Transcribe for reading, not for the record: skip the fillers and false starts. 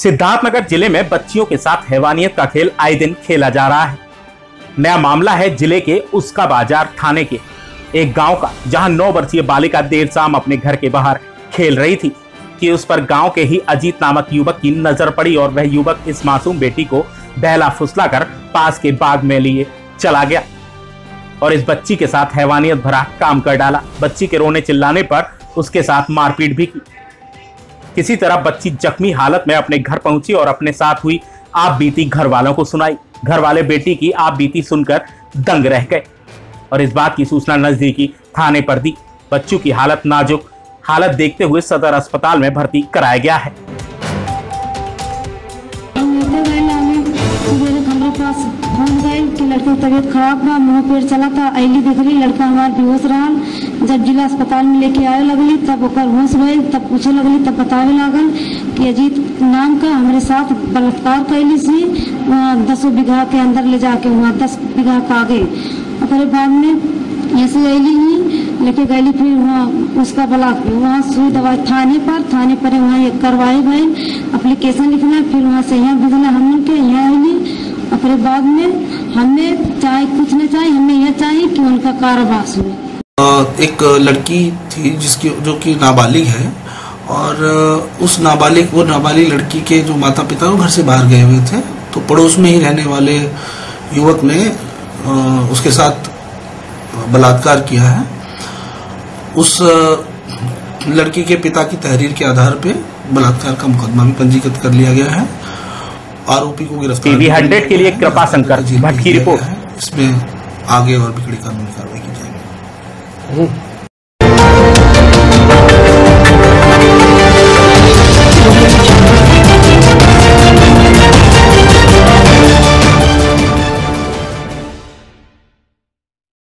सिद्धार्थनगर जिले में बच्चियों के साथ हैवानियत का खेल आए दिन खेला जा रहा है। नया मामला है जिले के उसका बाजार थाने के एक गांव का, जहां 9 वर्षीय बालिका देर शाम अपने घर के बाहर खेल रही थी कि उस पर गांव के ही अजीत नामक युवक की नजर पड़ी और वह युवक इस मासूम बेटी को बहला फुसलाकर पास के बाग में लिए चला गया और इस बच्ची के साथ हैवानियत भरा काम कर डाला। बच्ची के रोने चिल्लाने पर उसके साथ मारपीट भी की। किसी तरह बच्ची जख्मी हालत में अपने घर पहुंची और अपने साथ हुई आप बीती घर वालों को सुनाई। घर वाले बेटी की आप बीती सुनकर दंग रह गए और इस बात की सूचना नजदीकी थाने पर दी। बच्चों की हालत नाजुक हालत देखते हुए सदर अस्पताल में भर्ती कराया गया है। लड़के की तबीयत खराब बा, मुँह पेट चला था, अली देखली लड़का हमार बेहोश रहा। जब जिला अस्पताल में लेके आए लगली तब ओकर होश भइल, तब पूछे लगली तब बतावे लागल कि अजीत नाम का हमारे साथ बलात्कार कैली सी, वहाँ 10 बीघा के अंदर ले जाके वहाँ 10 बीघा का आगे। और बाद में ऐसे अली ही लेके गई, फिर वहाँ उसका वहाँ सुई दवाई थाने पर वहाँ एक करवाए भाई अप्लीकेशन लिखना, फिर वहाँ से यहाँ भेजना हम के यहाँ अली। और फिर बाद में हमें चाहे कुछ न चाहिए, हमें यह चाहिए कि उनका कारावास हो। एक लड़की थी जिसकी जो कि नाबालिग है और उस नाबालिग लड़की के जो माता पिता वो घर से बाहर गए हुए थे, तो पड़ोस में ही रहने वाले युवक ने उसके साथ बलात्कार किया है। उस लड़की के पिता की तहरीर के आधार पे बलात्कार का मुकदमा भी पंजीकृत कर लिया गया है। आरोपी को गिरफ्तार TV 100 के लिए कृपा शंकर भट्ट की रिपोर्ट। इसमें आगे और भी कड़ी कानूनी कार्रवाई की जाएगी।